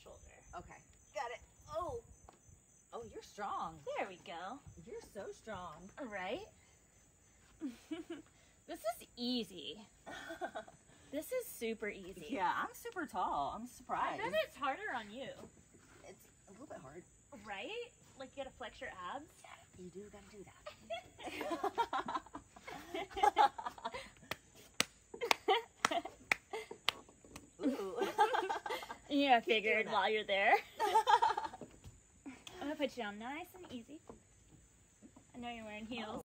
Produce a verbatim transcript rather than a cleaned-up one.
shoulder. Okay, got it. Oh, oh, you're strong. There we go. You're so strong. Right? This is easy. This is super easy. Yeah, I'm super tall. I'm I surprised. bet it's harder on you. It's a little bit hard. Right? Like you gotta flex your abs. You do gotta do that. Ooh. Yeah, I figured that. while you're there. I'm gonna put you down nice and easy. I know you're wearing heels.